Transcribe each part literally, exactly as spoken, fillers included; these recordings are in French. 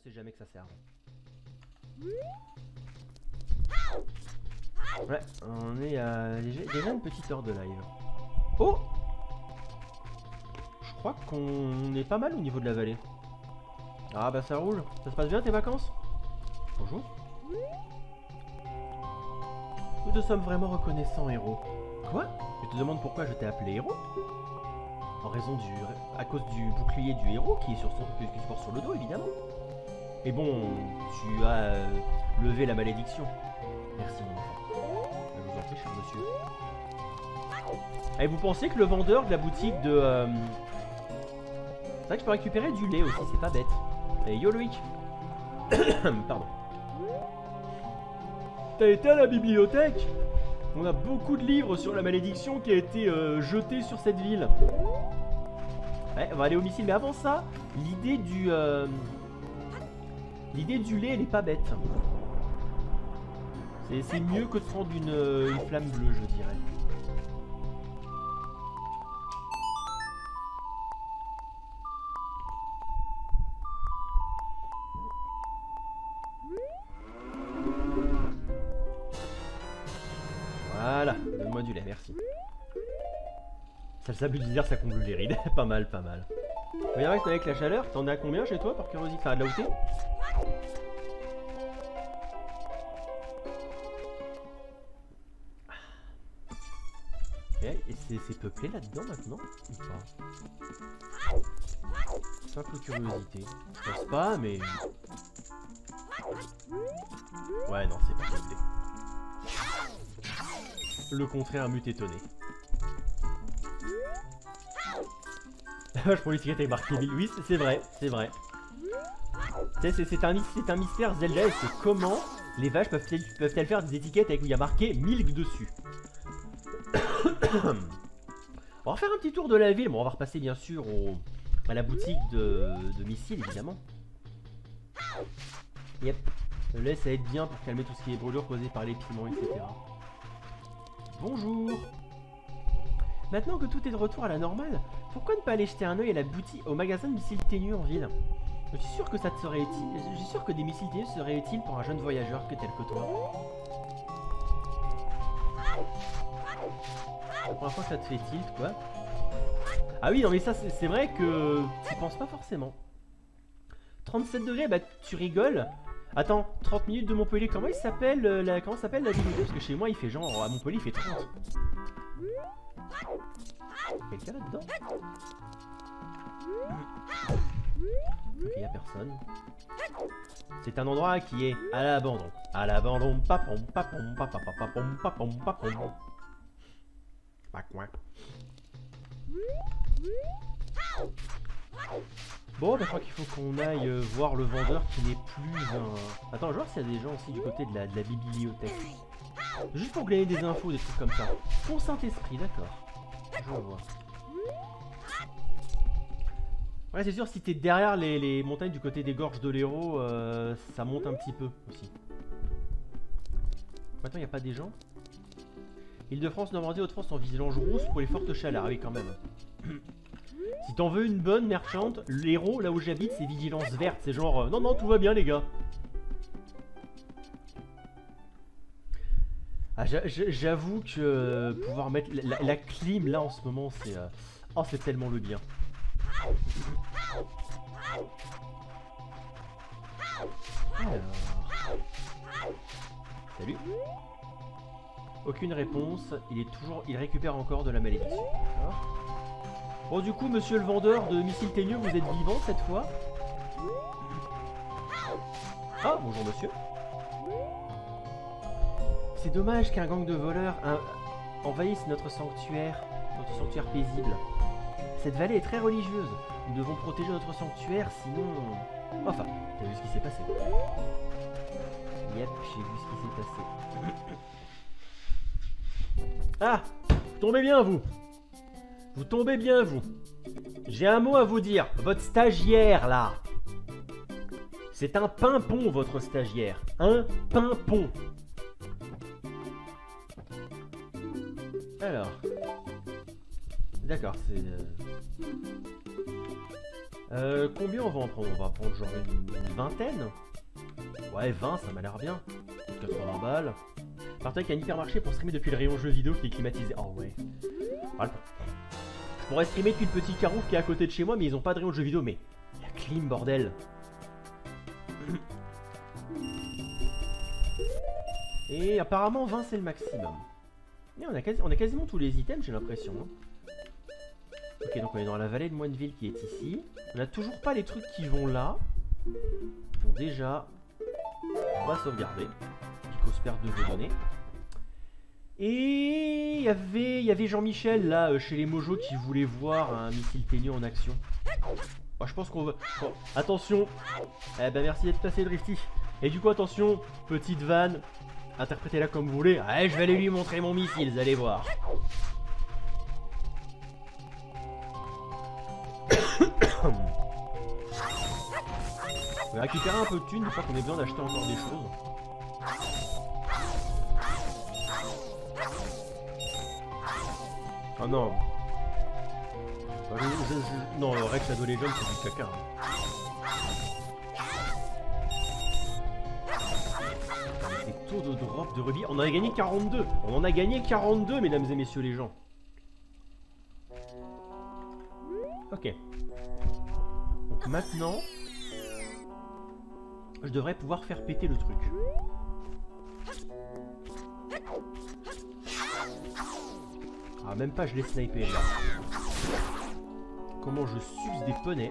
sait jamais que ça serve. Ouais, on est à déjà une petite heure de live. Oh! Je crois qu'on est pas mal au niveau de la vallée. Ah bah ça roule. Ça se passe bien tes vacances? Bonjour. Nous te sommes vraiment reconnaissants, héros. Quoi? Tu te demandes pourquoi je t'ai appelé héros? En raison du... à cause du bouclier du héros qui est sur son... qui se porte sur le dos, évidemment. Mais bon, tu as euh, levé la malédiction. Merci, mon enfant. Je vous en prie, cher monsieur. Et vous pensez que le vendeur de la boutique de... Euh... C'est vrai que je peux récupérer du lait aussi, c'est pas bête. Et yo Loïc. Pardon. T'as été à la bibliothèque? On a beaucoup de livres sur la malédiction qui a été euh, jetée sur cette ville. Ouais, on va aller au missile, mais avant ça, l'idée du... Euh... L'idée du lait, elle est pas bête. C'est mieux que de prendre une, euh, une flamme bleue, je dirais. Voilà, donne-moi du lait, merci. Salsa bulldozer, ça comble les rides. Pas mal, pas mal. Mais avec, avec la chaleur, t'en as combien chez toi par curiosité? Enfin, de là où t'es? Et c'est peuplé là-dedans maintenant ou pas? Simple curiosité. Je pense pas, mais... Ouais, non, c'est pas peuplé. Le contraire m'eût étonné. Je prends l'étiquette avec marqué mille. Oui, c'est vrai, c'est vrai. C'est un, un mystère Zelda, c'est comment les vaches peuvent-elles peuvent-elles faire des étiquettes avec où il y a marqué Milk dessus. On va faire un petit tour de la ville. Bon, on va repasser bien sûr au, à la boutique de, de missiles, évidemment. Yep. Le lait, ça aide bien pour calmer tout ce qui est brûlure causée par les piments, et cetera. Bonjour. Maintenant que tout est de retour à la normale, pourquoi ne pas aller jeter un œil à la boutique, au magasin de missiles ténus en ville? Je suis sûr que ça te serait utile. Je suis sûr que des missiles ténus seraient utiles pour un jeune voyageur que tel que toi. La première fois que ça te fait tilt, quoi. Ah oui, non mais ça, c'est vrai que tu penses pas forcément. trente-sept degrés, bah tu rigoles. Attends, trente minutes de Montpellier, comment il s'appelle la... Comment s'appelle la ville? Parce que chez moi, il fait genre, à Montpellier, il fait trente. Quelqu'un là-dedans? Ok, y'a personne. C'est un endroit qui est à l'abandon. À l'abandon, papom, papom, papapam, papom, papom, papom. Pas quoi. Bon, bah, je crois qu'il faut qu'on aille euh, voir le vendeur qui n'est plus un... Attends, je vais voir s'il y a des gens aussi du côté de la, de la bibliothèque. Juste pour gagner des infos, des trucs comme ça. Pour Saint-Esprit, d'accord. Je vois. Ouais, c'est sûr, si t'es derrière les, les montagnes du côté des gorges de l'Hérault, euh, ça monte un petit peu aussi. Maintenant, il n'y a pas des gens? Île-de-France, Normandie, Hauts-de-France en vigilance rousse pour les fortes chaleurs. Ah oui, quand même. Si t'en veux une bonne merchante, l'Hérault, là où j'habite, c'est vigilance verte. C'est genre, euh, non, non, tout va bien, les gars. Ah, j'avoue que euh, pouvoir mettre la, la clim là en ce moment, c'est... Euh... Oh, c'est tellement le bien. Alors... Salut. Aucune réponse. Il est toujours... Il récupère encore de la malédiction. Bon, du coup, monsieur le vendeur de missiles ténus, vous êtes vivant cette fois? Ah, bonjour monsieur. C'est dommage qu'un gang de voleurs un... envahisse notre sanctuaire, notre sanctuaire paisible. Cette vallée est très religieuse. Nous devons protéger notre sanctuaire, sinon... Enfin, t'as vu ce qui s'est passé? Yep, j'ai vu ce qui s'est passé. Ah! Vous tombez bien, vous! Vous tombez bien, vous! J'ai un mot à vous dire. Votre stagiaire, là! C'est un pimpon, votre stagiaire. Un pimpon. Alors... D'accord, c'est... Euh... Euh, combien on va en prendre? On va prendre genre une, une vingtaine. Ouais, vingt, ça m'a l'air bien. quatre-vingts balles. Partir avec un hypermarché pour streamer depuis le rayon jeux vidéo qui est climatisé. Oh ouais. Voilà. Je pourrais streamer depuis le petit Carouf qui est à côté de chez moi, mais ils ont pas de rayon de jeux vidéo. Mais la clim, bordel. Et apparemment vingt c'est le maximum. Et on, a quasi, on a quasiment tous les items, j'ai l'impression. Hein. Ok, donc on est dans la vallée de Moineville qui est ici. On a toujours pas les trucs qui vont là. Donc déjà, on va sauvegarder. Picosperre de jeu donné. Et il y avait, il y avait Jean-Michel là, euh, chez les Mojo, qui voulait voir un missile teigneux en action. Oh, je pense qu'on va... Bon, attention. Eh ben merci d'être passé, Drifty. Et du coup, attention, petite vanne. Interprétez-la comme vous voulez. Ouais, je vais aller lui montrer mon missile, vous allez voir. On va récupérer un peu de thunes, une fois qu'on ait besoin d'acheter encore des choses. Oh non. Je, je, je... Non, Rex Shadow Legends c'est du caca. Hein. Les taux de drop de rubis. On en a gagné quarante-deux. On en a gagné quarante-deux, mesdames et messieurs les gens. Ok. Donc maintenant, je devrais pouvoir faire péter le truc. Ah, même pas je l'ai snipé là. Comment je suce des poneys.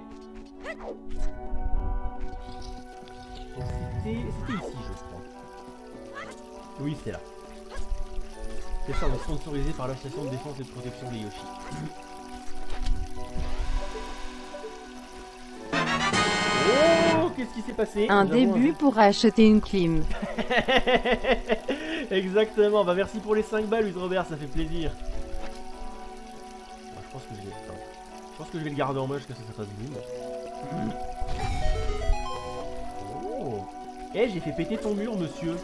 C'était ici je crois. Oui c'était là. C'est ça, on est sponsorisé par l'association de défense et de protection des Yoshi. Oh, qu'est-ce qui s'est passé? Un début un... pour acheter une clim. Exactement, bah merci pour les cinq balles Luis Robert, ça fait plaisir. Bah, je pense que je vais... Enfin, je pense que je vais le garder en main jusqu'à ce que ça fasse boum. Oh. Eh, j'ai fait péter ton mur, monsieur.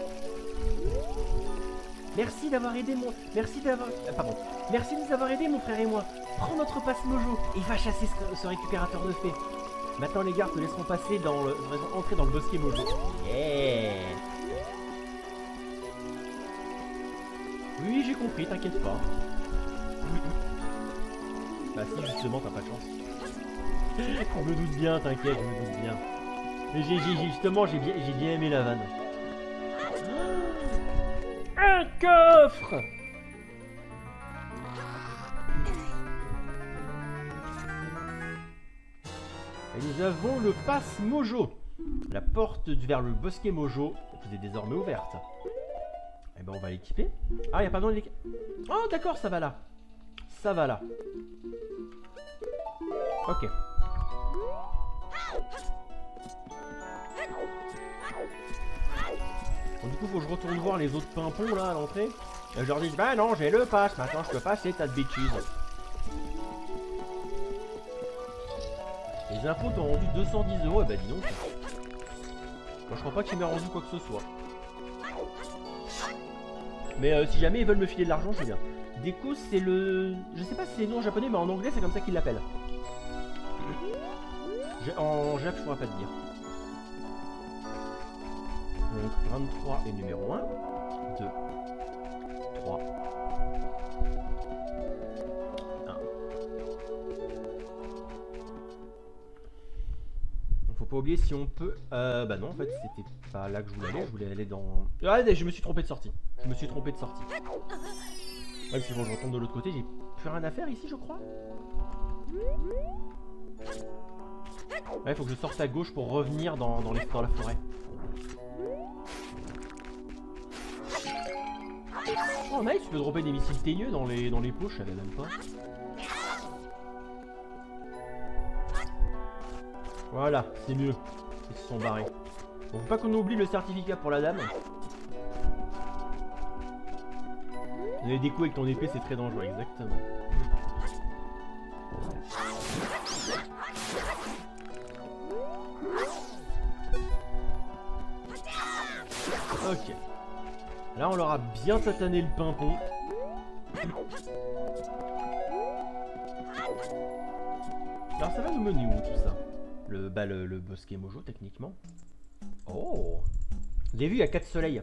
Merci d'avoir aidé mon... Merci d'avoir... Ah, pardon. Merci de nous avoir aidé, mon frère et moi. Prends notre passe Mojo et va chasser ce, ce récupérateur de fées. Maintenant, les gars te laisseront passer dans le... entrer dans le bosquet Mojo. Yeah. Oui, j'ai compris, t'inquiète pas. Bah si, justement, t'as pas de chance. Je me doute bien, t'inquiète, je me doute bien. Mais j'ai justement, j'ai bien, j'ai bien aimé la vanne. Un coffre! Et nous avons le pass Mojo. La porte vers le bosquet Mojo est désormais ouverte. Et ben on va l'équiper. Ah, il n'y a pas besoin de l'équiper. Oh d'accord, ça va là. Ça va là. Ok. Bon, du coup, faut que je retourne voir les autres pimpons là à l'entrée. Je leur dis, bah non, j'ai le pass, maintenant je peux passer, tas de bêtises. Les impôts t'ont rendu deux cent dix euros, et bah dis donc. Moi je crois pas qu'il m'ait rendu quoi que ce soit. Mais euh, si jamais ils veulent me filer de l'argent, je veux bien. Deco, c'est le... Je sais pas si c'est le nom japonais, mais en anglais c'est comme ça qu'ils l'appellent. En Jap, je pourrais pas te dire. Donc vingt-trois est numéro un. deux. trois. un. Faut pas oublier si on peut... Euh, bah non, en fait, c'était pas là que je voulais aller. Je voulais aller dans... Ah, je me suis trompé de sortie. Je me suis trompé de sortie. Ouais, c'est bon, je retourne de l'autre côté. J'ai plus rien à faire ici, je crois. Ouais, faut que je sorte à gauche pour revenir dans, dans, les, dans la forêt. Oh nice, tu peux dropper des missiles teigneux dans les, dans les poches, je savais même pas. Voilà, c'est mieux. Ils se sont barrés. Bon, faut pas qu'on oublie le certificat pour la dame. Donner des coups avec ton épée, c'est très dangereux, exactement. Ok. Là, on leur a bien tatané le pimpon. Alors, ça va nous mener où tout ça? Le, bah, le, le bosquet mojo, techniquement. Oh! Vous avez vu, il y a quatre soleils.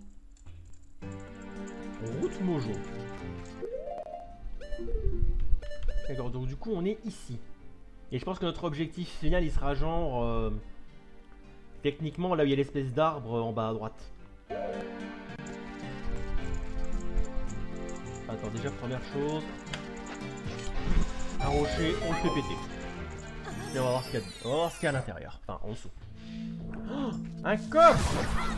Route mojo. D'accord, donc du coup, on est ici. Et je pense que notre objectif final, il sera genre... Euh, techniquement, là où il y a l'espèce d'arbre en bas à droite. Attends, déjà, première chose... Un rocher, on le fait péter. Et on va voir ce qu'il y a, on va voir ce qu'il y a à l'intérieur. Enfin, en dessous. Oh, un coffre!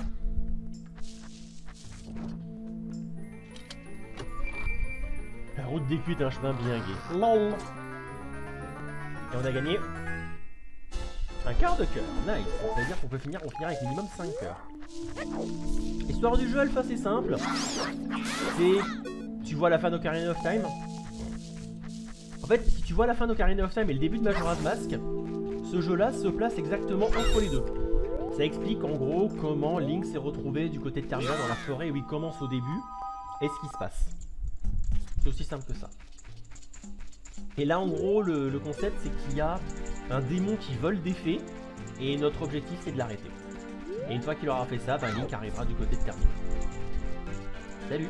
La route des culs est un chemin bien gai. Lol. Et on a gagné un quart de cœur. Nice. Ça veut dire qu'on peut finir, on finira avec minimum cinq cœurs. L'histoire du jeu alpha, c'est simple. C'est... Tu vois la fin d'Ocarina of Time. En fait, si tu vois la fin d'Ocarina of Time et le début de Majora's Mask, ce jeu-là se place exactement entre les deux. Ça explique en gros comment Link s'est retrouvé du côté de Termina dans la forêt où il commence au début et ce qui se passe. C'est aussi simple que ça. Et là en gros le, le concept c'est qu'il y a un démon qui vole des fées et notre objectif c'est de l'arrêter. Et une fois qu'il aura fait ça, ben Link arrivera du côté de Termina. Salut.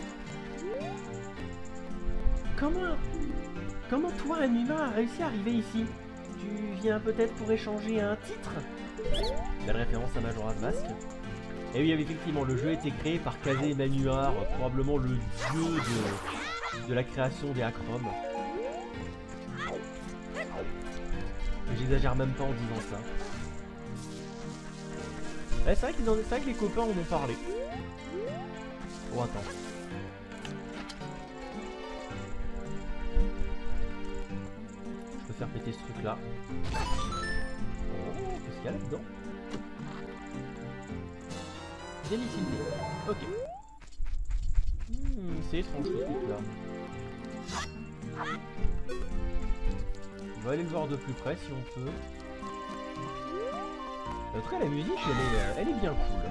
Comment Comment toi un humain a réussi à arriver ici? Tu viens peut-être pour échanger un titre? Belle référence à Majora's Mask. Et oui, effectivement, le jeu a été créé par Kazé Manuar, probablement le dieu de, de la création des Acromes. J'exagère même pas en disant ça. Ouais, c'est vrai, qu'ils en... vrai que les copains en ont parlé. Oh, attends. Je peux faire péter ce truc là. Oh, qu'est-ce qu'il y a là-dedans? Des missiles. Ok. Hmm, c'est étrange ce truc là. On va aller le voir de plus près si on peut. En tout cas, la musique, elle est, elle est bien cool.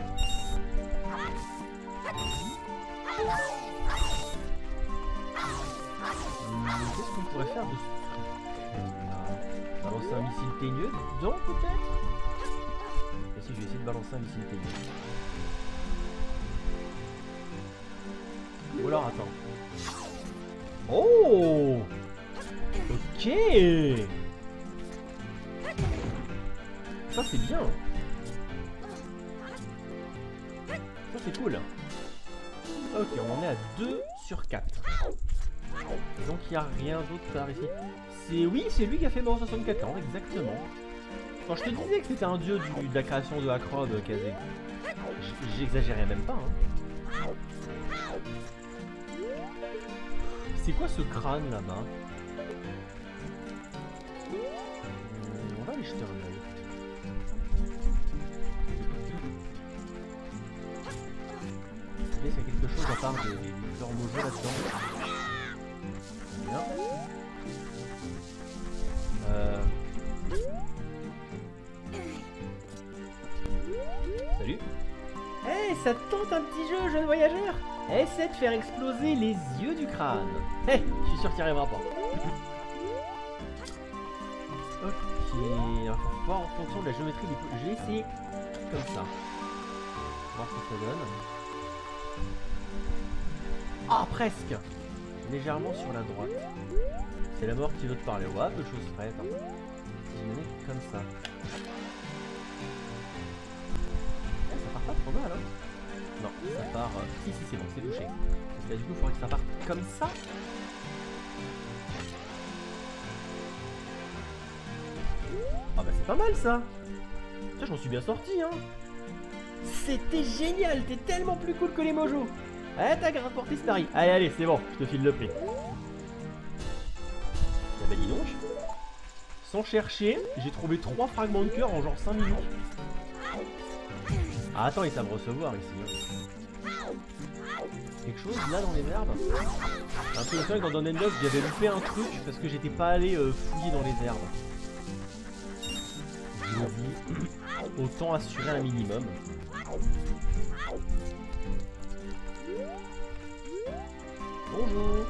Hmm, qu'est-ce qu'on pourrait faire de ce truc là? Balancer un missile teigneux dedans peut-être? Et si je vais essayer de balancer un missile teigneux. Ou alors attends. Oh! Ok! Ça c'est bien! Ça c'est cool! Ok, on en est à deux sur quatre. Et donc il n'y a rien d'autre par ici. C'est oui, c'est lui qui a fait Mario soixante-quatorze, exactement. Quand je te disais que c'était un dieu du, de la création de Acrobe, Kazé, j'exagérais même pas. Hein. C'est quoi ce crâne là-bas? On va aller jeter un œil. Est-ce qu'il y a quelque chose à part des, des fleurs mojo là-dedans? Bien. Euh... Salut. Hey, ça te tente un petit jeu, jeune voyageur? Essaie de faire exploser les yeux du crâne. Hey, je suis sûr qu'il n'y arrivera pas. Ok, alors voir en fonction de la géométrie du... Je vais essayer comme ça. Voir ce que ça donne. Ah, presque. Légèrement sur la droite. C'est la mort qui veut te parler. Ouais, peu de choses près. Attends. Si je me mets comme ça. Eh, ça part pas trop mal, hein. Non, ça part... Euh... Si, si, c'est bon, c'est touché. Donc là, du coup, il faudrait que ça parte comme ça. Ah bah c'est pas mal, ça. Putain, j'en suis bien sorti, hein. C'était génial, t'es tellement plus cool que les mojos. Ah, t'as grave porté ce pari. Allez, allez, c'est bon, je te file le prix. Ah bah dis donc. Sans chercher, j'ai trouvé trois fragments de cœur en genre cinq minutes. Ah, attends, ils savent recevoir ici. Quelque chose là dans les herbes. Un peu le que dans Dawn and Dust, j'avais loupé un truc parce que j'étais pas allé euh, fouiller dans les herbes. Je me dis, autant assurer un minimum. Bonjour.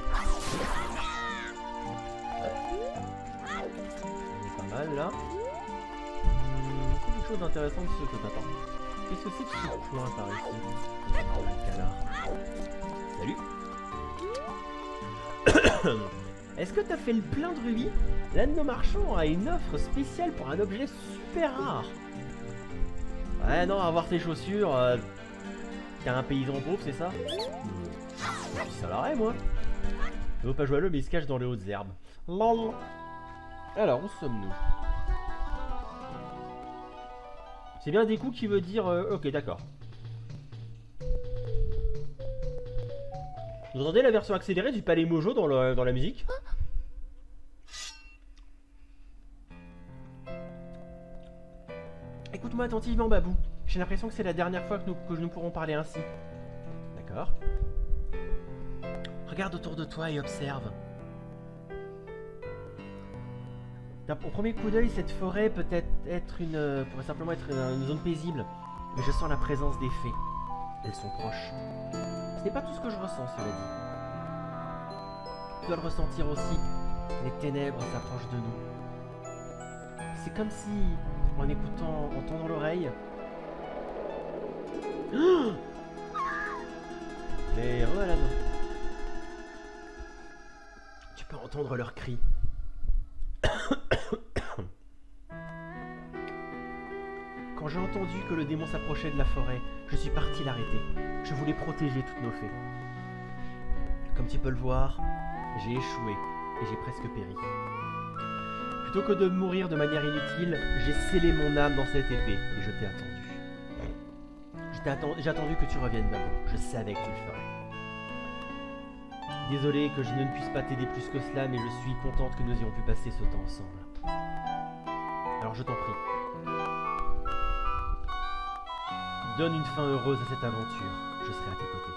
On est pas mal là. quelque chose d'intéressant de ce que t'attends. Qu'est-ce que c'est que ce coin par ici? Oh, le canard. Salut. Est-ce que t'as fait le plein de rubis? L'un de nos marchands a une offre spéciale pour un objet super rare. Ouais, non, avoir tes chaussures... Euh... T'es un paysan pauvre, c'est ça? Je suis salarié, moi. Je veux pas jouer à l'eau, mais il se cache dans les hautes herbes. Lol. Alors, où sommes-nous? C'est bien des coups qui veut dire... Euh, ok, d'accord. Vous entendez la version accélérée du Palais Mojo dans, le, dans la musique? Écoute-moi attentivement, Babou. J'ai l'impression que c'est la dernière fois que nous, que nous pourrons parler ainsi. D'accord. Regarde autour de toi et observe. Au premier coup d'œil, cette forêt peut être, être une, pourrait simplement être une, une zone paisible, mais je sens la présence des fées. Elles sont proches. Ce n'est pas tout ce que je ressens, cela dit. Tu dois le ressentir aussi. Les ténèbres s'approchent de nous. C'est comme si, en écoutant, en tendant l'oreille... Mais voilà. Tu peux entendre leurs cris. Quand j'ai entendu que le démon s'approchait de la forêt, je suis parti l'arrêter. Je voulais protéger toutes nos fées. Comme tu peux le voir, j'ai échoué et j'ai presque péri. Plutôt que de mourir de manière inutile, j'ai scellé mon âme dans cette épée et je t'ai attendu. J'ai attendu, attendu que tu reviennes, Babou. Je savais que tu le ferais. Désolé que je ne puisse pas t'aider plus que cela, mais je suis contente que nous ayons pu passer ce temps ensemble. Alors je t'en prie. Donne une fin heureuse à cette aventure. Je serai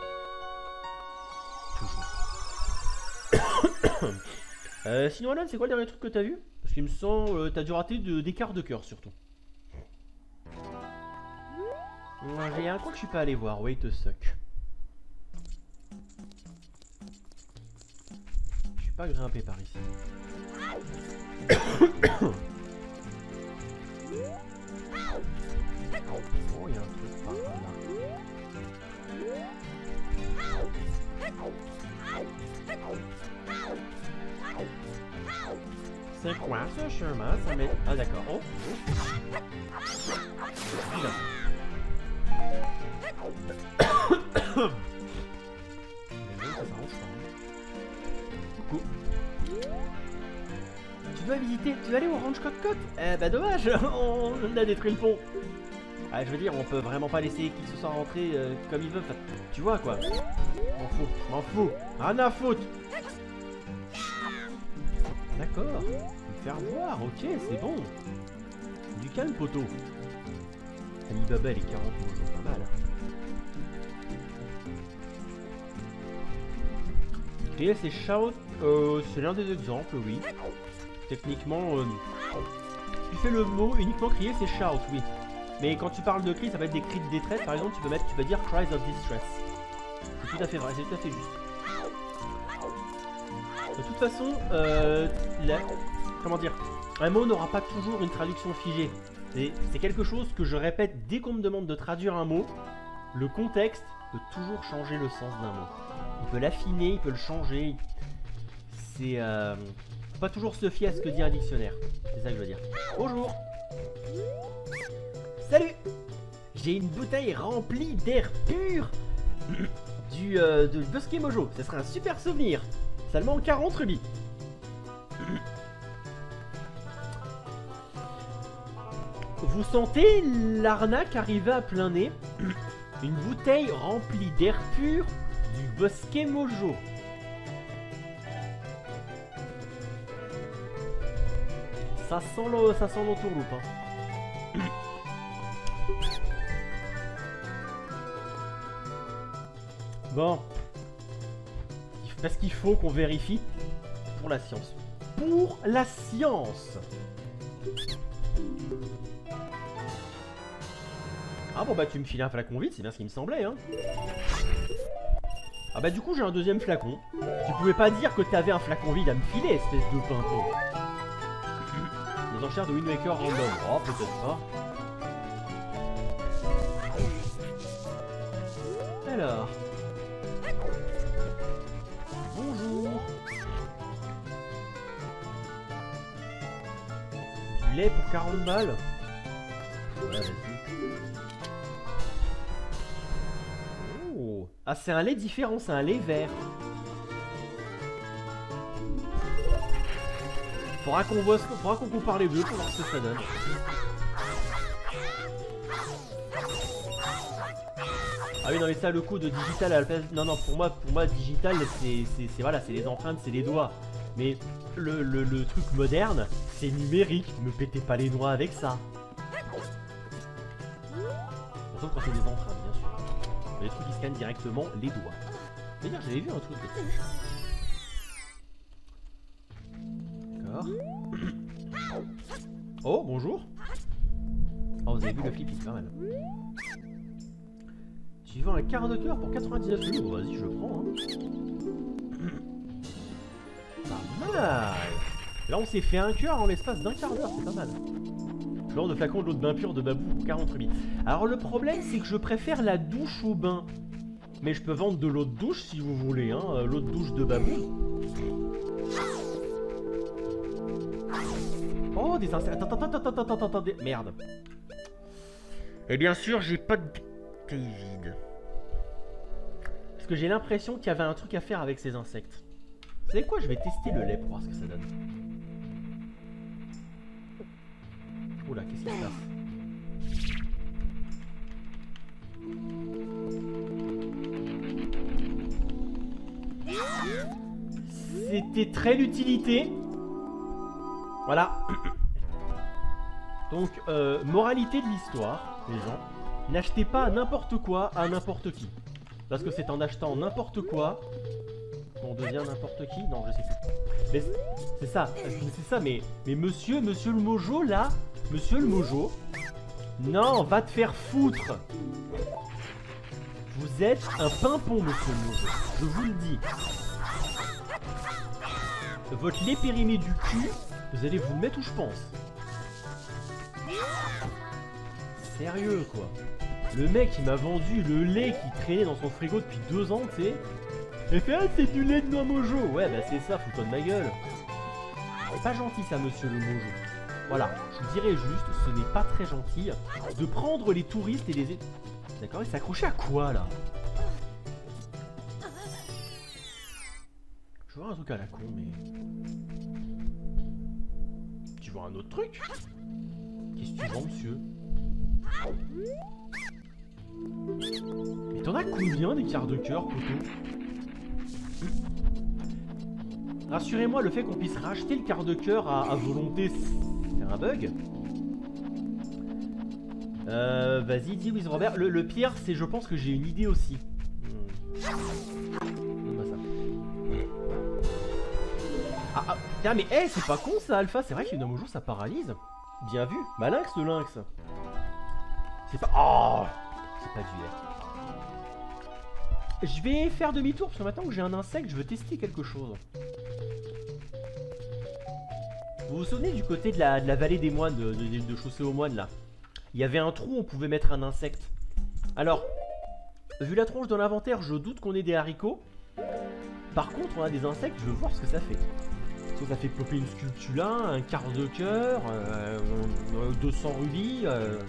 à tes côtés. Toujours. euh, sinon, Alan, c'est quoi le dernier truc que t'as vu? Parce qu'il me semble euh, t'as dû rater de, des quarts de cœur, surtout. J'ai un coin que je suis pas allé voir. Wait a suck. Je suis pas grimpé par ici. Oh, il y a un truc par là. C'est quoi ce chemin? Ça met... Ah d'accord. Oh, oh. Putain. Coucou. Tu dois visiter, tu dois aller au ranch Cote-Cote? Eh bah dommage, on a détruit le pont. Ah, je veux dire, on peut vraiment pas laisser qui que ce soit rentrer euh, comme il veut. Enfin, tu vois quoi. M'en fous, m'en fous. Rien à foutre. D'accord. Me faire voir, ok, c'est bon. Du calme, poteau. Alibaba, les quarante mots, pas mal. Crier ses shouts, euh, c'est l'un des exemples, oui. Techniquement, euh, tu fais le mot uniquement crier ses shouts, oui. Mais quand tu parles de cris, ça va être des cris de détresse, par exemple, tu peux mettre, tu peux dire cries of distress. C'est tout à fait vrai, c'est tout à fait juste. De toute façon, euh, la, comment dire, un mot n'aura pas toujours une traduction figée. C'est quelque chose que je répète dès qu'on me demande de traduire un mot. Le contexte peut toujours changer le sens d'un mot. Il peut l'affiner, il peut le changer. C'est... Euh, faut pas toujours se fier à ce que dit un dictionnaire. C'est ça que je veux dire. Bonjour. Salut. J'ai une bouteille remplie d'air pur du euh, de Bosquet Mojo. Ce serait un super souvenir. Seulement quarante rubis. Vous sentez l'arnaque arriver à plein nez? Une bouteille remplie d'air pur du Bosquet Mojo. Ça sent le, ça sent l'entourloupe. Hein. Bon. Parce qu'il faut qu'on vérifie pour la science. Pour la science. Ah bon bah tu me files un flacon vide, c'est bien ce qui me semblait hein. Ah bah du coup j'ai un deuxième flacon. Tu pouvais pas dire que t'avais un flacon vide à me filer, espèce de pimpon. Les enchères de Wind Waker random. Oh peut-être pas. Alors. Bonjour. Du lait pour quarante balles. Ouais, vas-y. Oh. Ah, c'est un lait différent, c'est un lait vert. Faudra qu'on voit, faudra qu'on compare les deux pour voir ce que ça donne. Ah oui, non mais ça, le coup de digital à la place... Non, non, pour moi, pour moi digital, c'est voilà, c'est les empreintes, c'est les doigts. Mais le, le, le truc moderne, c'est numérique. Ne pétez pas les doigts avec ça. Sauf quand c'est des empreintes, bien sûr. Les trucs qui scannent directement les doigts. D'ailleurs, j'avais vu un truc là-dessus. D'accord. Oh, bonjour. Oh, vous avez vu le flip, il est pas mal. Tu vends un quart de cœur pour quatre-vingt-dix-neuf euros. Vas-y, je prends. Hein. Pas mal. Là, on s'est fait un cœur en l'espace d'un quart d'heure. C'est pas mal. Je vends de flacons de l'eau de bain pure de Babou pour quarante rubis. Alors, le problème, c'est que je préfère la douche au bain. Mais je peux vendre de l'eau de douche si vous voulez. Hein. L'eau de douche de Babou. Oh, des insectes. Attends, attends, attends, attends, attends, attends. Merde. Et bien sûr, j'ai pas de bouteille vide. Parce que j'ai l'impression qu'il y avait un truc à faire avec ces insectes. Vous savez quoi? Je vais tester le lait pour voir ce que ça donne. Oula, qu'est-ce qui se passe? C'était très l'utilité. Voilà. Donc, euh, moralité de l'histoire, les gens. N'achetez pas n'importe quoi à n'importe qui. Parce que c'est en achetant n'importe quoi qu'on devient n'importe qui. Non, je sais plus. Mais c'est ça, c'est ça, mais, mais monsieur, monsieur le mojo, là, monsieur le mojo, non, va te faire foutre. Vous êtes un pimpon, monsieur le mojo. Je vous le dis. Votre lait périmé du cul, vous allez vous le mettre où je pense. Sérieux, quoi. Le mec, il m'a vendu le lait qui traînait dans son frigo depuis deux ans, tu sais. Et fait, ah, c'est du lait de noix mojo. Ouais, bah c'est ça, fous-toi de ma gueule. C'est pas gentil, ça, monsieur le mojo. Voilà, je vous dirais juste, ce n'est pas très gentil de prendre les touristes et les... D'accord, il s'accrochait à quoi, là? Je vois un truc à la con, mais... Tu vois un autre truc? Qu'est-ce que tu vends, monsieur? Mais t'en as combien des quarts de cœur, poteau? Rassurez-moi, le fait qu'on puisse racheter le quart de cœur à, à volonté, c'est un bug. Euh, vas-y, dis Wiz Robert. Le, le pire, c'est je pense que j'ai une idée aussi. Hmm. Ça. Ah, ah, tiens, mais hey, c'est pas con ça, Alpha. C'est vrai qu'une homme au jour, ça paralyse. Bien vu. Malinx, le lynx. C'est pas... Oh, c'est pas du air. Je vais faire demi-tour parce que maintenant que j'ai un insecte, je veux tester quelque chose. Vous vous souvenez du côté de la, de la vallée des moines, de, de, de Chaussée aux moines là? Il y avait un trou, on pouvait mettre un insecte. Alors, vu la tronche dans l'inventaire, je doute qu'on ait des haricots. Par contre, on a des insectes, je veux voir ce que ça fait. Est-ce que ça fait popper une sculptula, un quart de cœur, euh, deux cents rubis, euh...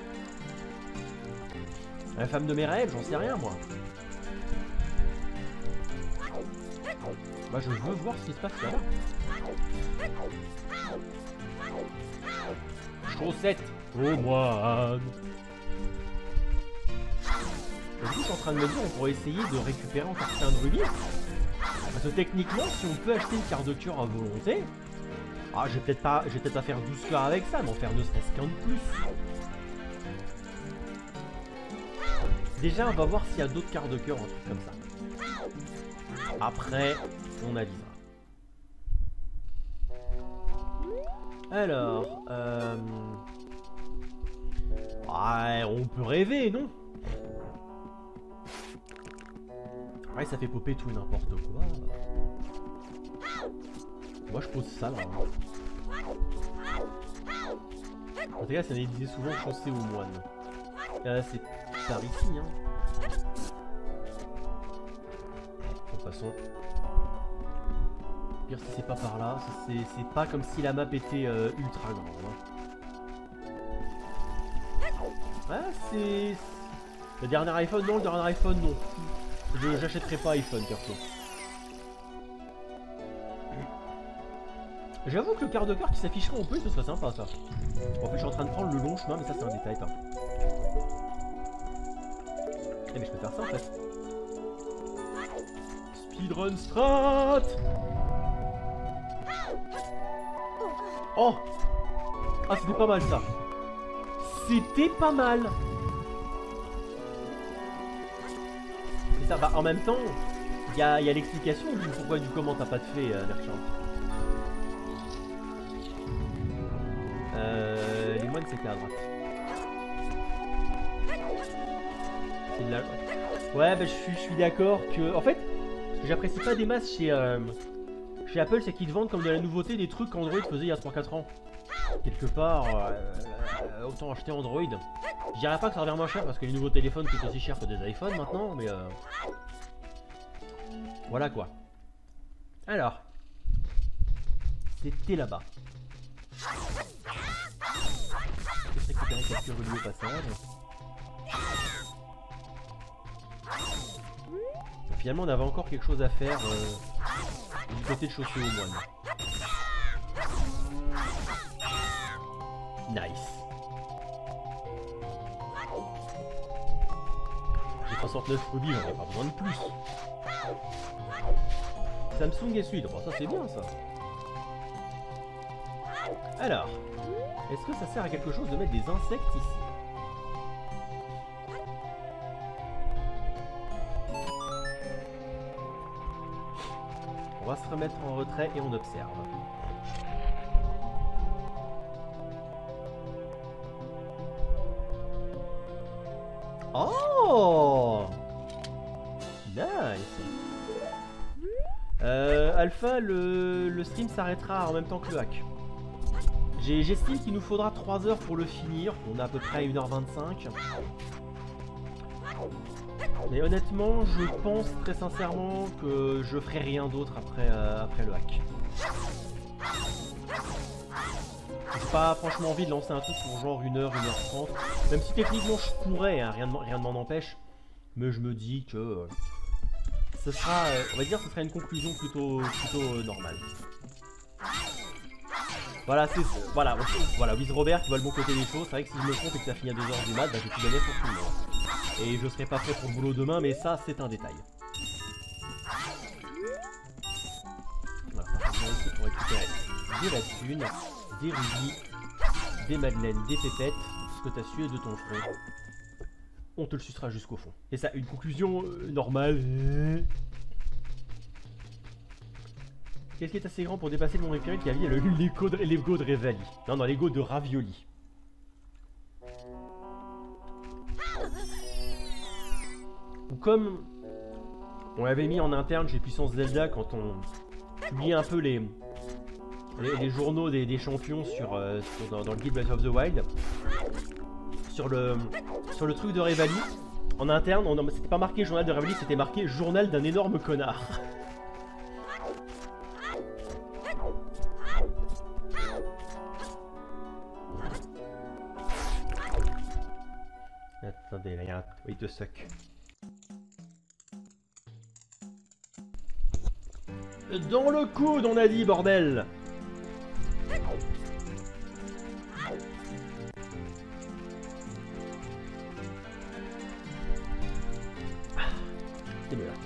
la femme de mes rêves, j'en sais rien moi. Bah je veux voir ce qui se passe là-bas. Chaussette au moine. Du coup, je suis en train de me dire, on pourrait essayer de récupérer encore plein de rubis. Parce que techniquement, si on peut acheter une quart de cœur à volonté, ah, je vais peut-être pas, je vais peut-être pas faire douze cœurs avec ça, mais en faire ne serait-ce qu'un de plus. Déjà, on va voir s'il y a d'autres quarts de cœur, un truc comme ça. Après, on avisera. Alors, euh... ouais, on peut rêver, non? Ouais, ça fait popper tout et n'importe quoi. Moi, je pose ça, là. En tout cas, ça disait souvent Chaussée aux moines. Là, c'est par ici, hein. toute façon. Pire si c'est pas par là, c'est pas comme si la map était euh, ultra grande. Hein. Ouais, c'est... Le dernier iPhone, non, le dernier iPhone, non. Je j'achèterai pas iPhone, perso. J'avoue que le quart de cœur qui s'afficherait en plus, ce serait sympa, ça. En fait, je suis en train de prendre le long chemin, mais ça, c'est un détail, pas. Eh, mais je peux faire ça, en fait. Speedrun strat. Oh! Ah, c'était pas mal, ça. C'était pas mal. Et ça va, en même temps, il y a, y a l'explication du pourquoi du comment t'as pas de fait, euh, Merchant. Euh, les moines, c'était à droite. C'est là. Ouais, bah, je suis, je suis d'accord que... En fait, ce que j'apprécie pas des masses chez... Euh... Chez Apple, c'est qu'ils te vendent comme de la nouveauté des trucs qu'Android faisait il y a trois quatre ans. Quelque part, euh, autant acheter Android. Je dirais pas que ça revient moins cher parce que les nouveaux téléphones coûtent aussi cher que des iPhones maintenant, mais euh... voilà quoi. Alors, c'était là-bas. Je vais récupérer quelques reliés au passage. Finalement, on avait encore quelque chose à faire. Euh... Du côté de chausser aux moines. Nice. J'ai soixante-neuf rubis, j'en ai pas besoin de plus. Samsung et Suite, bon ça c'est bien ça. Alors, est-ce que ça sert à quelque chose de mettre des insectes ici? On va se remettre en retrait et on observe. Oh! Nice! Euh, Alpha, le, le stream s'arrêtera en même temps que le hack. J'estime qu'il nous faudra trois heures pour le finir. On a à peu près une heure vingt-cinq. Mais honnêtement, je pense très sincèrement que je ferai rien d'autre après, euh, après le hack. J'ai pas franchement envie de lancer un truc pour genre une heure, une heure trente. Même si techniquement je pourrais, hein, rien ne rien m'en empêche. Mais je me dis que euh, ce sera, euh, on va dire, ce sera une conclusion plutôt, plutôt euh, normale. Voilà, c'est voilà, voilà, Wiz Robert qui voit le bon côté des choses. C'est vrai que si je me trompe et que ça finit à deux heures du mat, bah, je suis donné pour tout le monde. Et je serai pas prêt pour le boulot demain, mais ça, c'est un détail. Voilà, ça va ici pour récupérer des lacunes, des rubis, des madeleines, des pépettes, ce que t'as sué de ton front. On te le sucera jusqu'au fond. Et ça, une conclusion euh, normale. Qu'est-ce qui est assez grand pour dépasser le monde récurrent qui a le Lego de, Lego de Revali? Non, non, Lego de Ravioli. Ou comme on l'avait mis en interne chez Puissance Zelda quand on publiait un peu les, les, les journaux des, des champions sur, euh, sur dans, dans le guide Breath of the Wild. Sur le, sur le truc de Revali, en interne, c'était pas marqué journal de Revali, c'était marqué journal d'un énorme connard. Attendez, là il y a un wait a sec. Dans le coude, on a dit, bordel! C'est mieux là.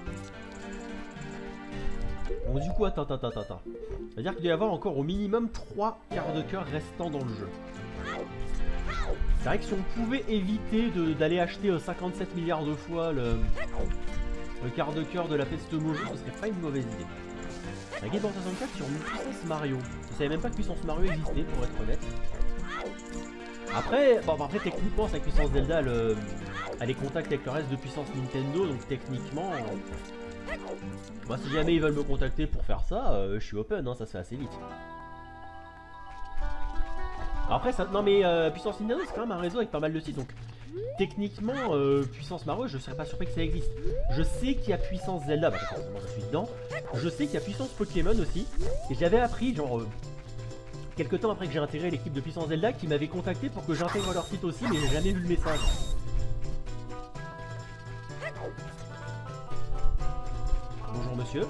Bon, du coup, attends, attends, attends, attends. C'est-à-dire qu'il doit y avoir encore au minimum trois quarts de cœur restants dans le jeu. C'est vrai que si on pouvait éviter d'aller acheter cinquante-sept milliards de fois le, le quart de cœur de la peste mojo, ce serait pas une mauvaise idée. La Game Boy soixante-quatre sur Puissance Mario. Je savais même pas que Puissance Mario existait, pour être honnête. Après, bon, après techniquement, c'est que Puissance Zelda, elle, elle est contact avec le reste de Puissance Nintendo, donc techniquement... Moi, si jamais ils veulent me contacter pour faire ça, euh, je suis open, hein, ça se fait assez vite. Après, ça, non mais euh, Puissance Nintendo, c'est quand même un réseau avec pas mal de sites, donc techniquement, euh, puissance Mario, je serais pas surpris que ça existe. Je sais qu'il y a puissance Zelda, bah forcément je suis dedans. Je sais qu'il y a puissance Pokémon aussi. Et j'avais appris, genre, euh, quelques temps après que j'ai intégré l'équipe de puissance Zelda, qui m'avait contacté pour que j'intègre leur site aussi, mais j'ai jamais vu le message. Bonjour monsieur.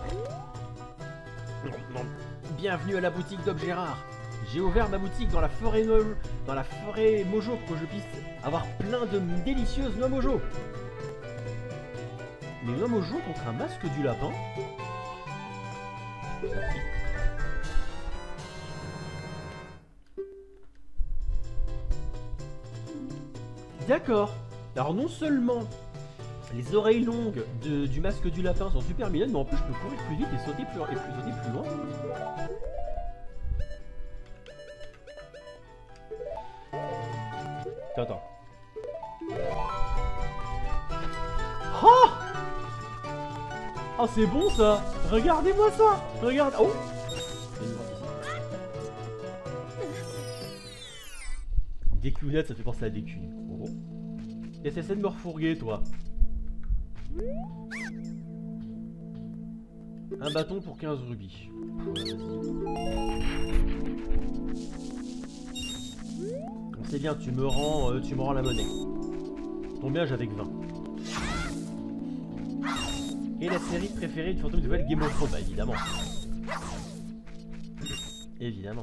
Bienvenue à la boutique d'objets rares. J'ai ouvert ma boutique dans la forêt no... dans la forêt Mojo pour que je puisse avoir plein de délicieuses noix Mojo. Les noix Mojo contre un masque du lapin. D'accord. Alors non seulement les oreilles longues de, du masque du lapin sont super mignonnes, mais en plus je peux courir plus vite et sauter plus, et plus, sauter plus loin. Attends, attends. Oh Oh c'est bon ça. Regardez-moi ça. Regarde. Oh des clownettes, ça fait penser à des culs. Oh. Et c'est de me refourguer toi. Un bâton pour quinze rubis. On sait bien, tu me rends, euh, tu me rends la monnaie. Ton gage avec vingt. Et la série préférée de Fantôme Nouvelle, Game of Thrones, bah évidemment. Évidemment.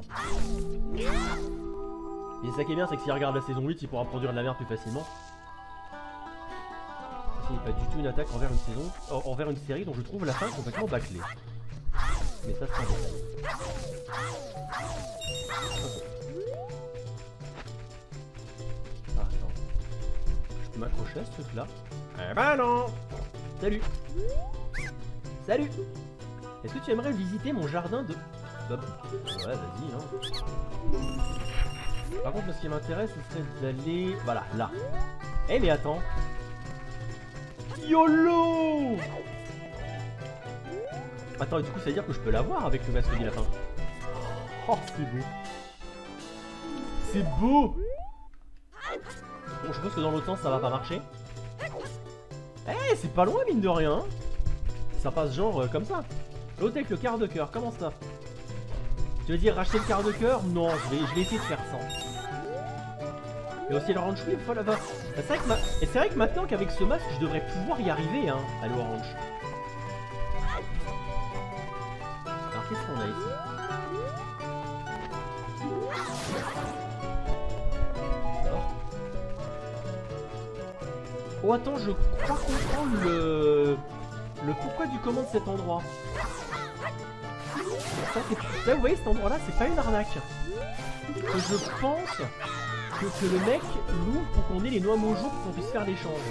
Et ça qui est bien, c'est que s'il regarde la saison huit, il pourra produire de la merde plus facilement. Ce n'est pas du tout une attaque envers une saison, envers une série dont je trouve la fin complètement bâclée. Mais ça, c'est un détail. Ah, attends. Je peux m'accrocher à ce truc-là? Eh ben non! Salut! Salut! Est-ce que tu aimerais visiter mon jardin de... Bah, ouais, vas-y, hein. Par contre, ce qui m'intéresse, ce serait d'aller... Voilà, là. Eh, mais attends! YOLO! Attends, et du coup, ça veut dire que je peux l'avoir avec le masque du lapin. Oh, c'est beau! C'est beau! Bon, je pense que dans l'autre sens, ça va pas marcher. Eh, hey, c'est pas loin, mine de rien! Ça passe genre euh, comme ça. L'autre avec le quart de cœur, comment ça? Tu veux dire racheter le quart de cœur? Non, je vais, je vais essayer de faire ça. Et aussi l'orange flip, voilà là-bas. C'est vrai que ma... Et c'est vrai que maintenant qu'avec ce masque, je devrais pouvoir y arriver, hein, à l'orange. Alors qu'est-ce qu'on a ici? Alors. Oh attends, je crois comprendre le... le pourquoi du comment de cet endroit. Ça, là vous voyez cet endroit là, c'est pas une arnaque. Que je pense que, que le mec l'ouvre pour qu'on ait les noix Mojo pour qu'on puisse faire l'échange.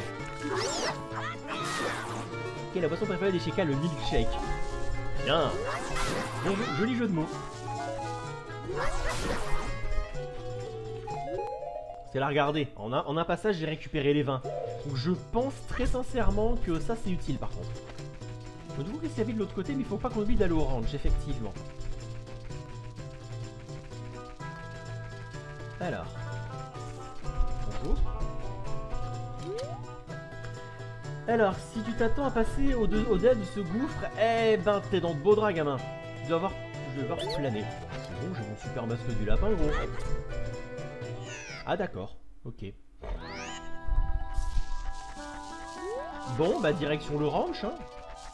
Ok, la boisson préférée des Sheikah, le milkshake. Bien. Bon, joli jeu de mots. C'est là, regardez, en un, en un passage j'ai récupéré les vins. Donc je pense très sincèrement que ça c'est utile par contre. Donc du coup qu'est-ce qu'il y avait de l'autre côté, mais il faut pas qu'on oublie d'aller orange, effectivement. Alors. Bonjour. Alors, si tu t'attends à passer au-delà de ce gouffre, eh ben t'es dans de beaux draps, gamin. Tu dois avoir... Je vais devoir planer. C'est bon, j'ai mon super masque du lapin, gros. Ah d'accord, ok. Bon, bah direction le ranch, hein.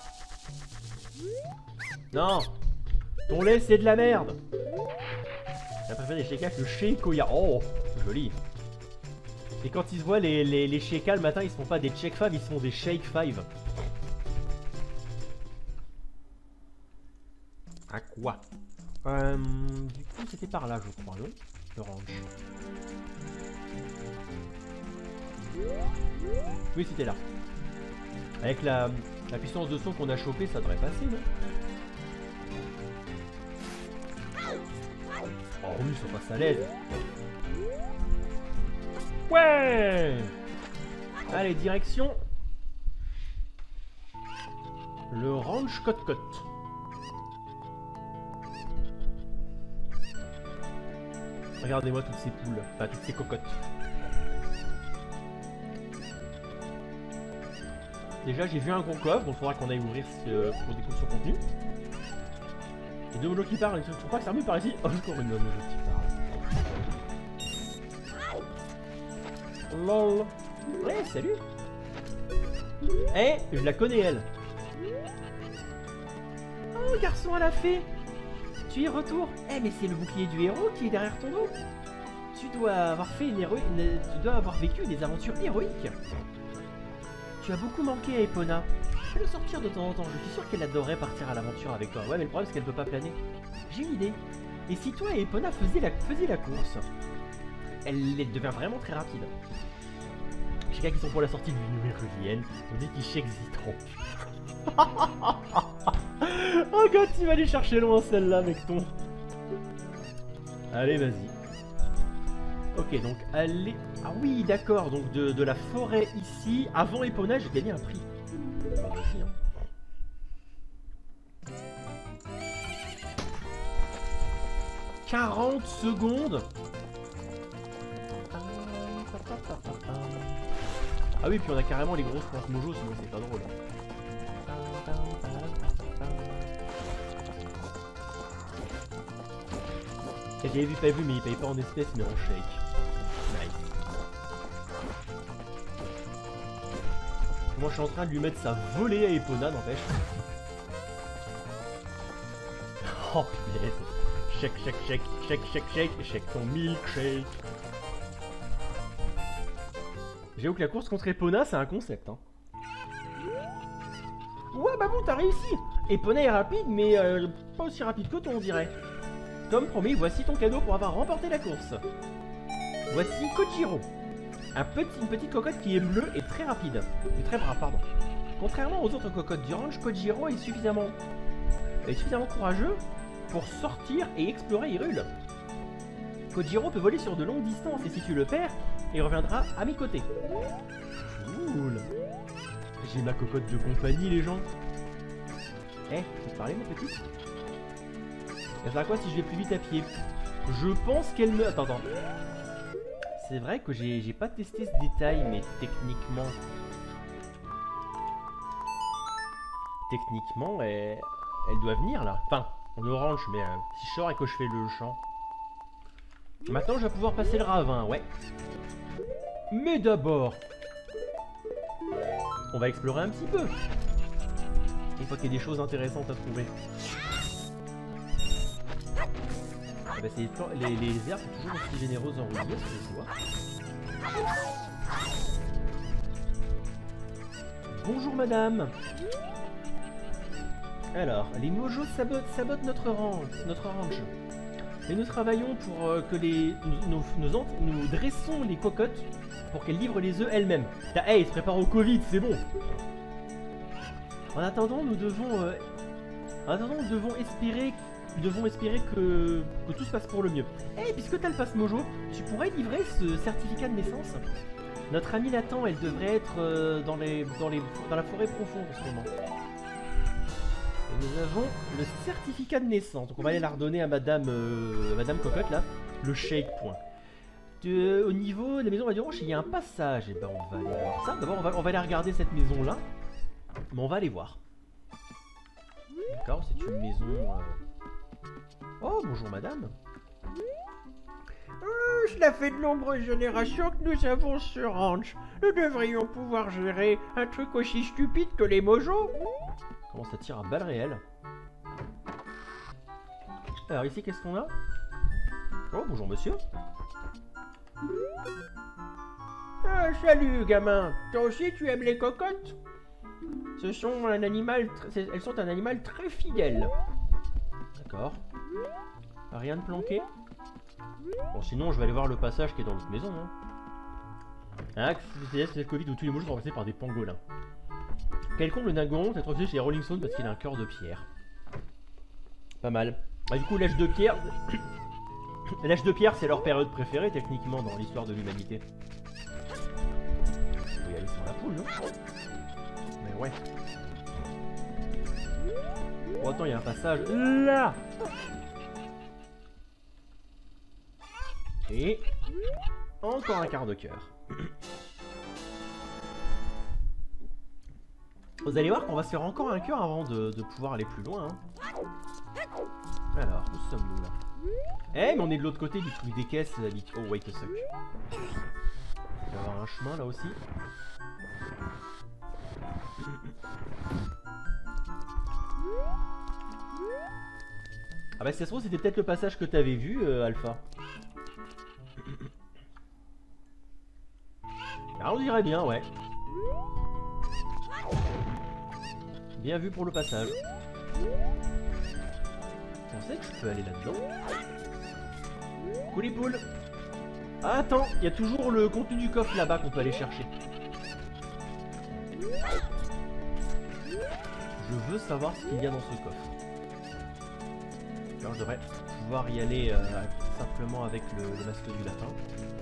Non. Ton lait, c'est de la merde. J'ai préféré des Sheikah que le Sheikoya. Oh, joli. Et quand ils se voient, les, les, les Sheikah le matin, ils se font pas des Check five, ils se font des Shake five. À quoi? euh, Du coup, c'était par là, je crois, non? Le ranch. Oui, c'était là. Avec la, la puissance de son qu'on a chopé, ça devrait passer, non? Oh oui, ça passe à l'aise. Ouais! Allez, direction le ranch Cote-Cote. Regardez-moi toutes ces poules, enfin toutes ces cocottes. Déjà, j'ai vu un gros coffre, donc il faudra qu'on aille ouvrir ce, pour découvrir son contenu. Et deux mojo qui parlent, je ne trouve pas que c'est mieux par ici. Encore une mojo qui parle. Lol. Ouais, salut. Eh, je la connais elle. Oh, garçon à la fée. Tu y retournes. Eh, mais c'est le bouclier du héros qui est derrière ton dos. Tu dois avoir fait une héroïne, tu dois avoir vécu des aventures héroïques. Tu as beaucoup manqué à Epona. Fais-le sortir de temps en temps, je suis sûr qu'elle adorerait partir à l'aventure avec toi. Ouais, mais le problème c'est qu'elle peut pas planer. J'ai une idée. Et si toi et Epona faisiez la, faisiez la course? Elle, elle devient vraiment très rapide. J'ai gars qui sont pour la sortie du Numérienne, on dit qu'ils chèquent Zitron. Oh god, tu vas aller chercher loin celle-là, mec ton. Allez, vas-y. Ok, donc allez... Ah oui, d'accord, donc de, de la forêt ici, avant Epona, j'ai gagné un prix. Bah, vas-y, hein. quarante secondes. Ah oui, puis on a carrément les grosses plantes mojo, sinon c'est pas drôle. Et j'avais vu, pas vu, mais il paye pas en espèces, mais en shake. Nice. Moi je suis en train de lui mettre sa volée à Epona, n'empêche. Oh punaise. Shake, shake, shake, shake, shake, shake, shake ton milkshake. J'avoue que la course contre Epona, c'est un concept, hein. Ouais, bah bon, t'as réussi. Epona est rapide, mais euh, pas aussi rapide que toi, on dirait. Comme promis, voici ton cadeau pour avoir remporté la course. Voici Kojiro. Un petit, une petite cocotte qui est bleue et très rapide. Et très brave, pardon. Contrairement aux autres cocottes du ranch, Kojiro est suffisamment, est suffisamment courageux pour sortir et explorer Hyrule. Kojiro peut voler sur de longues distances et si tu le perds, il reviendra à mes côtés. Cool. J'ai ma cocotte de compagnie, les gens. Eh, hey, tu peux te parler, mon petit? Ça sert à quoi si je vais plus vite à pied? Je pense qu'elle me... Attends, attends. C'est vrai que j'ai pas testé ce détail, mais techniquement... Techniquement, elle, elle doit venir, là. Enfin, en orange, mais euh, si je sors et que je fais le champ... Maintenant, je vais pouvoir passer le ravin, ouais. Mais d'abord... On va explorer un petit peu. Une fois qu'il y a des choses intéressantes à trouver. Ah bah les, les, les herbes sont toujours aussi généreuses en rouillé, ce que je vois. Bonjour madame. Alors, les mojos sabotent, sabotent notre ranch, notre ranch. Et nous travaillons pour euh, que les... Nous, nous, nous, nous dressons les cocottes pour qu'elles livrent les œufs elles-mêmes. Hey, ils se préparent au Covid, c'est bon. En attendant, nous devons... Euh, en attendant, nous devons espérer... Nous devons espérer que, que tout se passe pour le mieux. Eh, hey, puisque t'as le passe mojo, tu pourrais livrer ce certificat de naissance? Notre amie Nathan, elle devrait être euh, dans, les, dans, les, dans la forêt profonde en ce moment. Et nous avons le certificat de naissance. Donc on va aller la redonner à Madame, euh, Madame Cocotte, là. Le shake point. De, au niveau de la maison du ranch, il y a un passage. Et ben on va aller voir ça. D'abord, on va, on va aller regarder cette maison-là. Mais on va aller voir. D'accord, c'est une maison... Euh... Oh, bonjour madame. Euh, cela fait de nombreuses générations que nous avons ce ranch. Nous devrions pouvoir gérer un truc aussi stupide que les mojos. Comment ça tire à balles réelles? Alors ici, qu'est-ce qu'on a? Oh, bonjour monsieur. Ah, salut gamin. Toi aussi, tu aimes les cocottes? Ce sont un animal... Elles sont un animal très fidèle. D'accord. Rien de planqué? Bon, sinon, je vais aller voir le passage qui est dans l'autre maison. Hein. Ah, c'est le Covid où tous les mojos sont remplacés par des pangolins. Quelconque le dingon s'est refusé chez les Rolling Stones parce qu'il a un cœur de pierre. Pas mal. Ah, du coup, l'âge de pierre... L'âge de pierre, c'est leur période préférée, techniquement, dans l'histoire de l'humanité. Il faut y aller sur la poule, non? Mais ouais. Bon, attends, il y a un passage là. Et encore un quart de cœur. Vous allez voir qu'on va se faire encore un cœur avant de, de pouvoir aller plus loin. Hein. Alors, où sommes-nous là? Eh, mais on est de l'autre côté du truc des caisses. Oh, wait a sec. Il va y avoir un chemin là aussi. Ah bah, si ça se trouve, c'était peut-être le passage que t'avais vu, euh, Alpha. Ah, on dirait bien, ouais. Bien vu pour le passage. On sait que je peux aller là-dedans. Coulis poule. Ah, attends, il y a toujours le contenu du coffre là-bas qu'on peut aller chercher. Je veux savoir ce qu'il y a dans ce coffre. Alors je devrais pouvoir y aller euh, simplement avec le, le masque du lapin.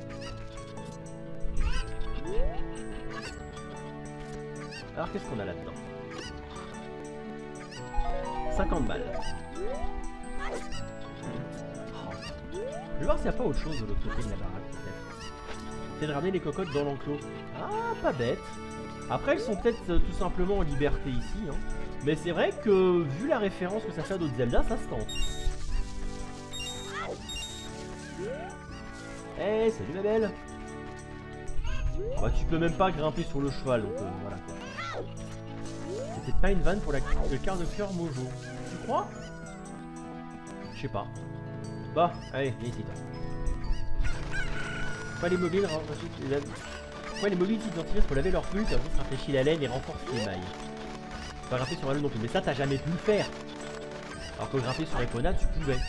Alors qu'est-ce qu'on a là-dedans? cinquante balles. Oh. Je vais voir s'il n'y a pas autre chose de l'autre côté de la baraque peut-être. C'est de ramener les cocottes dans l'enclos. Ah, pas bête. Après elles sont peut-être euh, tout simplement en liberté ici. Hein. Mais c'est vrai que vu la référence que ça fait à d'autres Zelda, ça se tente. Eh, hey, salut ma belle. Oh, bah, tu peux même pas grimper sur le cheval, donc euh, voilà quoi. C'était pas une vanne pour la, le quart de cœur Mojo. Tu crois? Je sais pas. Bah, allez, viens ici toi. Pourquoi les mobiles Pourquoi les mobiles s'identifient pour laver leur pulpe, ça rafraîchit la laine et renforce les mailles. Pas grimper sur un loup non plus, mais ça t'as jamais pu le faire. Alors que grimper sur Epona, tu pouvais.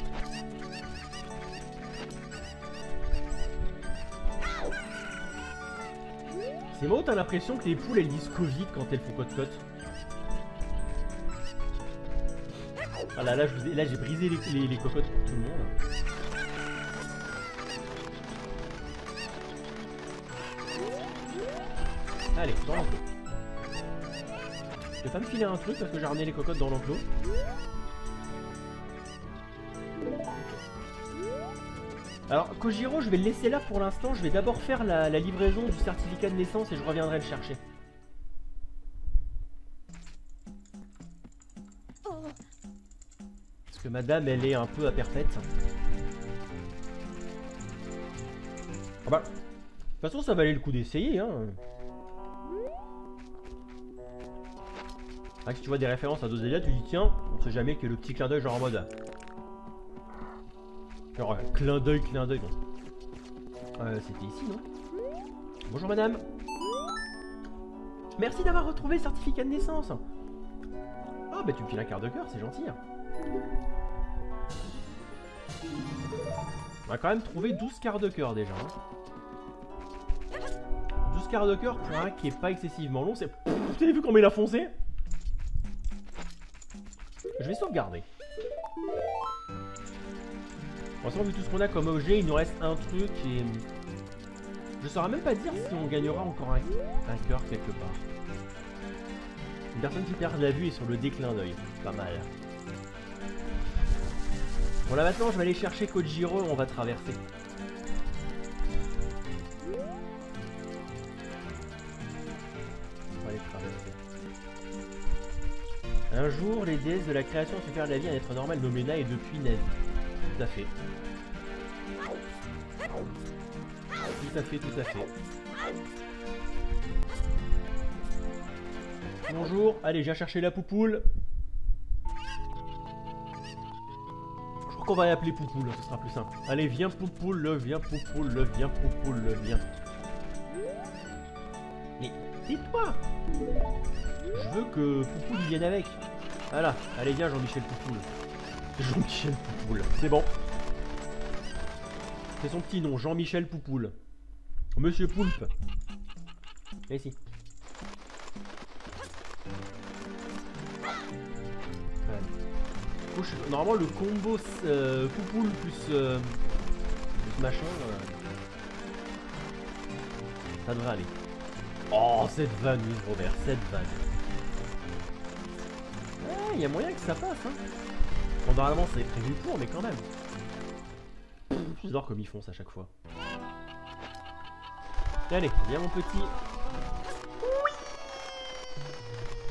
C'est moi où t'as l'impression que les poules elles disent Covid quand elles font cote-cote. Ah là, là, là j'ai brisé les, les, les cocottes pour tout le monde. Allez, dans l'enclos. Je vais pas me filer un truc parce que j'ai ramené les cocottes dans l'enclos. Alors, Kojiro, je vais le laisser là pour l'instant. Je vais d'abord faire la, la livraison du certificat de naissance et je reviendrai le chercher. Parce que madame, elle est un peu à perpète. Ah bah, de toute façon, ça valait le coup d'essayer, hein. Ah, si tu vois des références à Zelda, tu dis tiens, on sait jamais que le petit clin d'œil genre en mode... Genre, euh, clin d'œil, clin d'œil, non. Euh, c'était ici, non? Bonjour madame. Merci d'avoir retrouvé le certificat de naissance. Ah bah tu me files un quart de cœur, c'est gentil. On a quand même trouvé douze quarts de cœur déjà. Hein. douze quarts de cœur pour un qui est pas excessivement long. C'est... Vous avez vu comment il a foncé? Je vais sauvegarder. Pour l'instant, vu tout ce qu'on a comme objet, il nous reste un truc et... Je saurais même pas dire si on gagnera encore un, un cœur quelque part. Une personne qui perd la vue est sur le déclin d'œil. Pas mal. Bon là maintenant, je vais aller chercher Kojiro et on va traverser. On va aller traverser. Un jour, les déesses de la création ont su faire de la vie un être normal nommé Na et depuis Navi. Tout à fait. Tout à fait, tout à fait. Bonjour, allez, viens chercher la poupoule. Je crois qu'on va l'appeler poupoule, ce sera plus simple. Allez, viens poupoule, le, viens poupoule, le, viens poupoule, le, viens. Mais, tais-toi. Je veux que poupoule vienne avec. Voilà, allez, viens Jean-Michel poupoule. Jean-Michel poupoule, c'est bon. C'est son petit nom, Jean-Michel poupoule. Monsieur Poulpe. Viens ici. Voilà. Couche, normalement le combo euh, poupoule plus, euh, plus machin, euh, ça devrait aller. Oh cette vanne, oui, Robert, cette vanne. Ah, il y a moyen que ça passe, hein. Bon, normalement c'est prévu pour, mais quand même. J'adore comme ils font ça à chaque fois. Allez, viens mon petit. Oui.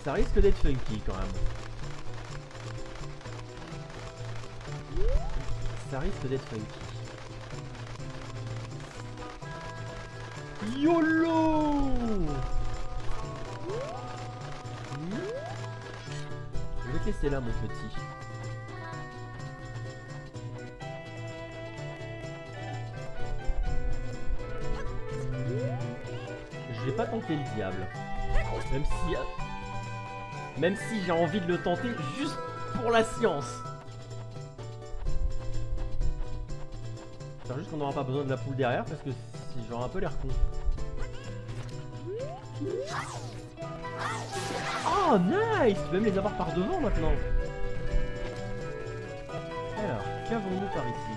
Ça risque d'être funky quand même. Ça risque d'être funky. YOLO! Je vais te laisser là, mon petit. Je vais pas tenter le diable. Même si... Même si j'ai envie de le tenter juste pour la science. C'est juste qu'on n'aura pas besoin de la poule derrière parce que si j'aurai un peu l'air con. Oh nice! Tu peux même les avoir par devant maintenant. Alors, qu'avons-nous par ici?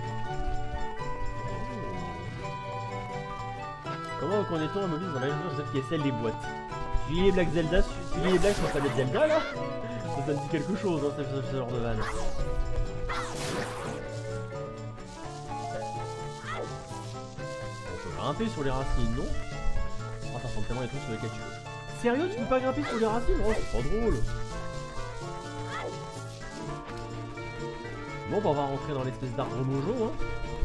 Oh. Comment reconnaît-on un mobile dans la région qui est celle des boîtes? Tu lis les blagues Zelda, tu lis les blagues sur Planet Zelda là? Ça, ça me dit quelque chose hein, ce, ce genre de vanne. On peut grimper sur les racines, non? Ah, ça ressemble tellement à des trucs sur lesquels tu veux. Sérieux, tu peux pas grimper sur les racines? Oh, c'est pas drôle. Bon, bah on va rentrer dans l'espèce d'arbre mojo, hein.